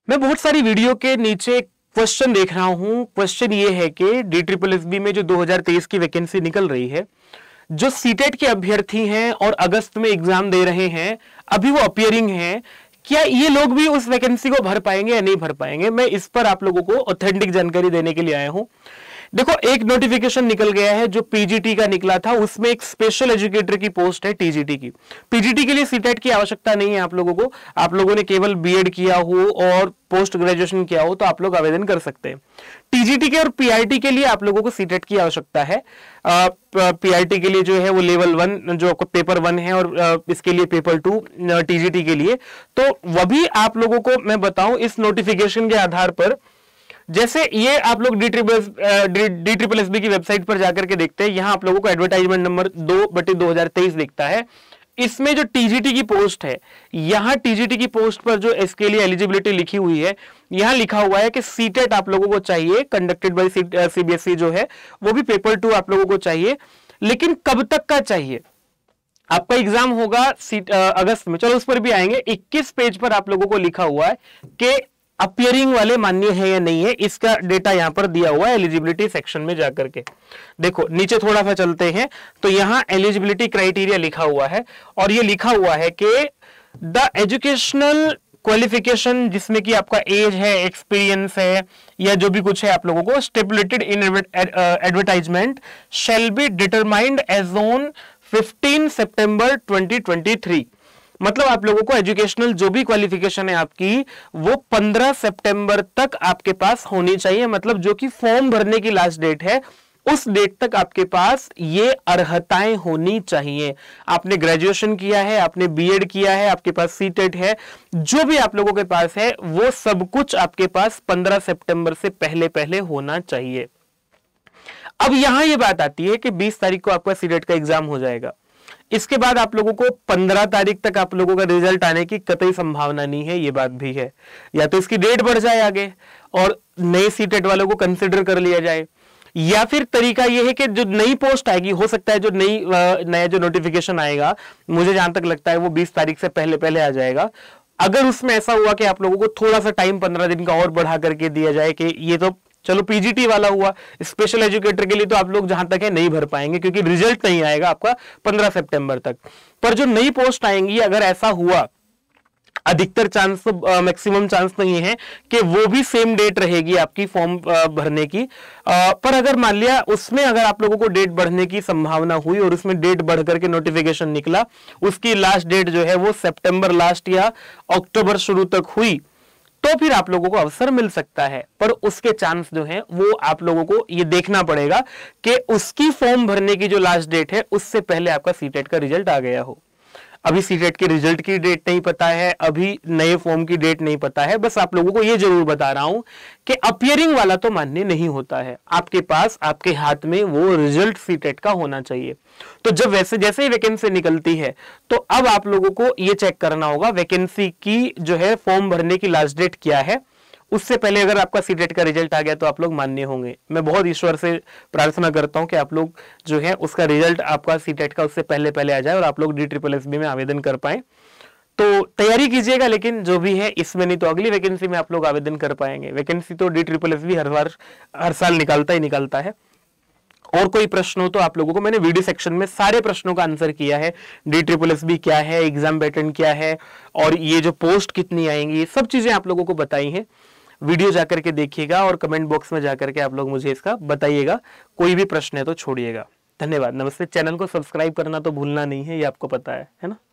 मैं बहुत सारी वीडियो के नीचे क्वेश्चन देख रहा हूं। क्वेश्चन ये है कि DSSB में जो 2023 की वैकेंसी निकल रही है, जो सीटेट के अभ्यर्थी हैं और अगस्त में एग्जाम दे रहे हैं, अभी वो अपियरिंग हैं, क्या ये लोग भी उस वैकेंसी को भर पाएंगे या नहीं भर पाएंगे? मैं इस पर आप लोगों को ऑथेंटिक जानकारी देने के लिए आया हूं। देखो, एक नोटिफिकेशन निकल गया है जो पीजीटी का निकला था, उसमें एक स्पेशल एजुकेटर की पोस्ट है टीजीटी की। पीजीटी के लिए सीटेट की आवश्यकता नहीं है आप लोगों को। आप लोगों ने केवल बीएड किया हो और पोस्ट ग्रेजुएशन किया हो तो आप लोग आवेदन कर सकते हैं। टीजीटी के और पीआईटी के लिए आप लोगों को सीटेट की आवश्यकता है। पीआईटी के लिए जो है वो लेवल 1 जो पेपर 1 है और इसके लिए पेपर 2 टीजीटी के लिए। तो वह भी आप लोगों को मैं बताऊं, इस नोटिफिकेशन के आधार पर, जैसे ये आप लोग DSSB की वेबसाइट पर जाकर के देखते हैं, यहां आप लोगों को एडवर्टाइजमेंट नंबर 2/2023 दिखता है। इसमें जो टीजीटी की पोस्ट है, यहां टीजीटी की पोस्ट पर जो इसके लिए एलिजिबिलिटी लिखी हुई है, यहां लिखा हुआ है कि सीटेट आप लोगों को चाहिए, कंडक्टेड बाय सीबीएसई जो है, वो भी पेपर 2 आप लोगों को चाहिए। लेकिन कब तक का चाहिए? आपका एग्जाम होगा अगस्त में, चलो उस पर भी आएंगे। 21 पेज पर आप लोगों को लिखा हुआ है कि अपियरिंग वाले मान्य है या नहीं है, इसका डेटा यहां पर दिया हुआ है एलिजिबिलिटी सेक्शन में जाकर के। देखो नीचे थोड़ा सा चलते हैं तो यहां एलिजिबिलिटी क्राइटेरिया लिखा हुआ है और ये लिखा हुआ है कि द एजुकेशनल क्वालिफिकेशन, जिसमें कि आपका एज है, एक्सपीरियंस है या जो भी कुछ है आप लोगों को, stipulated in advertisement shall be determined as on 15 September 2023। मतलब आप लोगों को एजुकेशनल जो भी क्वालिफिकेशन है आपकी, वो 15 सितंबर तक आपके पास होनी चाहिए। मतलब जो कि फॉर्म भरने की लास्ट डेट है, उस डेट तक आपके पास ये अर्हताएं होनी चाहिए। आपने ग्रेजुएशन किया है, आपने बीएड किया है, आपके पास सीटेट है, जो भी आप लोगों के पास है, वो सब कुछ आपके पास 15 सितंबर से पहले पहले होना चाहिए। अब यहां ये बात आती है कि 20 तारीख को आपका सीटेट का एग्जाम हो जाएगा। इसके बाद आप लोगों को 15 तारीख तक आप लोगों का रिजल्ट आने की कतई संभावना नहीं है, ये बात भी है। या तो इसकी डेट बढ़ जाए आगे और नए सीटेट वालों को कंसिडर कर लिया जाए, या फिर तरीका यह है कि जो नई पोस्ट आएगी, हो सकता है जो नया जो नोटिफिकेशन आएगा, मुझे जहां तक लगता है वो 20 तारीख से पहले पहले आ जाएगा। अगर उसमें ऐसा हुआ कि आप लोगों को थोड़ा सा टाइम 15 दिन का और बढ़ा करके दिया जाए कि ये तो चलो पीजीटी वाला हुआ, स्पेशल एजुकेटर के लिए तो आप लोग जहां तक है नहीं भर पाएंगे क्योंकि रिजल्ट नहीं आएगा आपका 15 सितंबर तक। पर जो नई पोस्ट आएंगी, अगर ऐसा हुआ, अधिकतर चांस, मैक्सिमम चांस नहीं है कि वो भी सेम डेट रहेगी आपकी फॉर्म भरने की। पर अगर मान लिया उसमें अगर आप लोगों को डेट बढ़ने की संभावना हुई और उसमें डेट बढ़ करके नोटिफिकेशन निकला, उसकी लास्ट डेट जो है वो सितंबर लास्ट या अक्टूबर शुरू तक हुई, तो फिर आप लोगों को अवसर मिल सकता है। पर उसके चांस जो हैं वो आप लोगों को ये देखना पड़ेगा कि उसकी फॉर्म भरने की जो लास्ट डेट है उससे पहले आपका सीटेट का रिजल्ट आ गया हो। अभी सीटेट के रिजल्ट की डेट नहीं पता है, अभी नए फॉर्म की डेट नहीं पता है। बस आप लोगों को ये जरूर बता रहा हूं कि अपियरिंग वाला तो मान्य नहीं होता है। आपके पास, आपके हाथ में वो रिजल्ट सीटेट का होना चाहिए। तो जब जैसे ही वैकेंसी निकलती है, तो अब आप लोगों को ये चेक करना होगा वैकेंसी की जो है फॉर्म भरने की लास्ट डेट क्या है। उससे पहले अगर आपका सीटेट का रिजल्ट आ गया तो आप लोग मान्य होंगे। मैं बहुत ईश्वर से प्रार्थना करता हूं कि आप लोग जो है उसका रिजल्ट आपका सीटेट का उससे पहले पहले आ जाए और आप लोग DSSB में आवेदन कर पाए। तो तैयारी कीजिएगा, लेकिन जो भी है इसमें नहीं तो अगली वैकेंसी में आप लोग आवेदन कर पाएंगे। वैकेंसी तो DSSB हर साल निकालता ही निकालता है। और कोई प्रश्न हो तो आप लोगों को, मैंने वीडियो सेक्शन में सारे प्रश्नों का आंसर किया है। DSSB क्या है, एग्जाम पैटर्न क्या है और ये जो पोस्ट कितनी आएंगी, ये सब चीजें आप लोगों को बताई हैं। वीडियो जाकर के देखिएगा और कमेंट बॉक्स में जाकर के आप लोग मुझे इसका बताइएगा। कोई भी प्रश्न है तो छोड़िएगा। धन्यवाद, नमस्ते। चैनल को सब्सक्राइब करना तो भूलना नहीं है, ये आपको पता है ना।